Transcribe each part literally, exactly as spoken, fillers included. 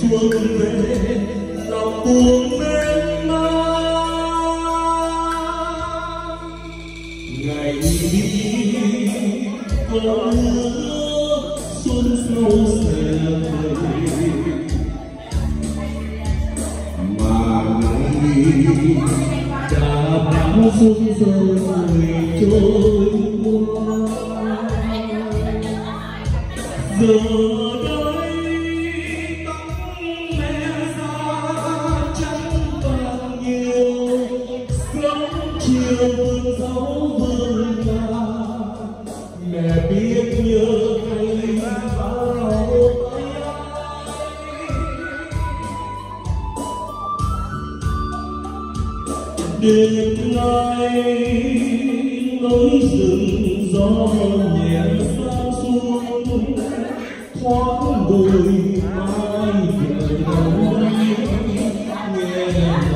xuân về lòng buồn mênh mang. Ngày đi có hứa xuân sau sẽ về, mà ngày đi đã bao xuân rồi trôi qua. Giờ đây tóc mẹ già trắng vàng nhiều, sớm chiều vườn rau vườn cà, mẹ biết nhớ hay bao tay đêm nay núi rừng gió nhẹ sang xuân thoáng đôi mai về đâu nghe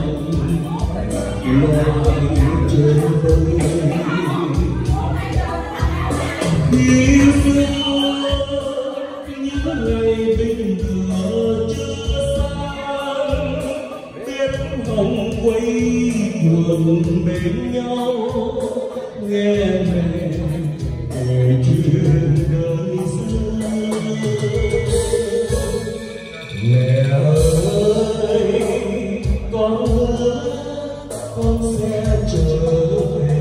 loài trên vơi. Khi xưa những ngày bình thường chưa sang, biết hồng quay buồn bên nhau, nghe mẹ kể chuyện đời xưa. Mẹ ơi con hứa con sẽ trở về,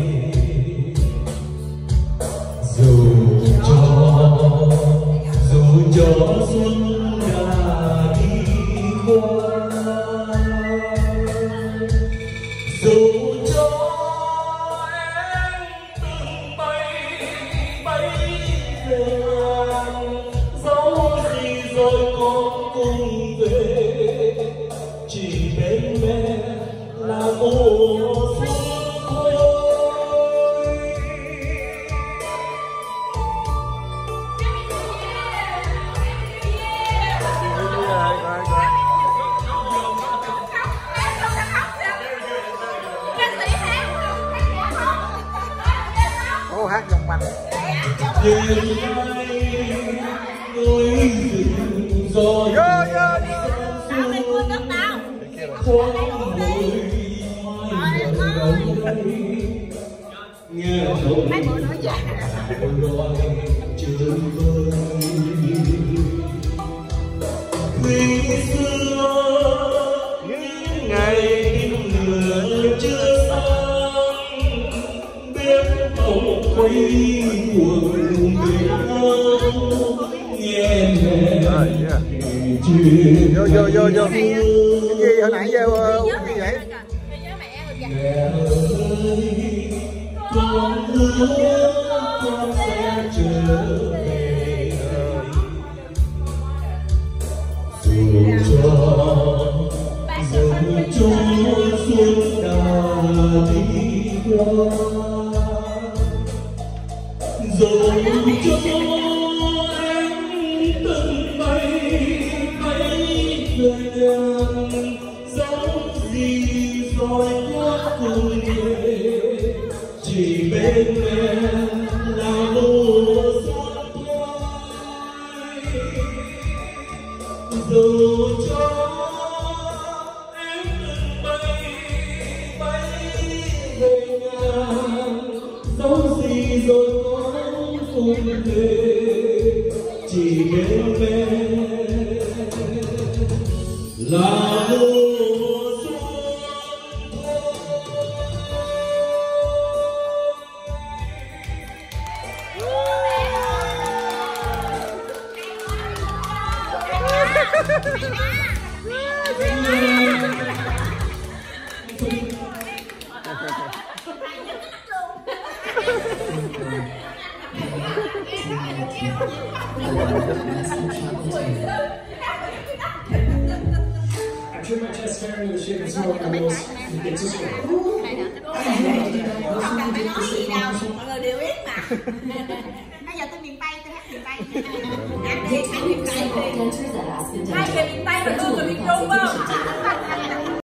dù cho dù cho xuân đã đi qua, dù cho em từng bay bay về ngàn, dẫu gì rồi con cùng về, chỉ bên mẹ là mùa xuân thôi. Cô hát giọng mạnh. Đêm nay núi rừng gió nghe không loài chơi vơi. Khi xưa những ngày lửa chưa sáng, biết không quay cuồng bên nhau, nghe mẹ chuyện Vô vô vô vô. Cái gì hồi nãy vô uống gì vậy? mẹ ơi con hứa con sẽ trở về, dù cho dù cho xuân đã đi qua, dù cho em từng bay bay về ngàn, dẫu gì rồi có cùng về, chỉ bên mẹ là mùa xuân thôi. Dù cho em từng bay bay về ngàn, dẫu gì rồi có cùng về, chỉ bên mẹ là mùa xuân thôi. I trim my chest hair into the shape of snow animals and get to school. Mọi người đều biết mà. Bây giờ tôi miền Tây, tôi hát miền Tây. Hát đi, hát miền Tây. Hai người miền Tây và tôi người miền Trung không?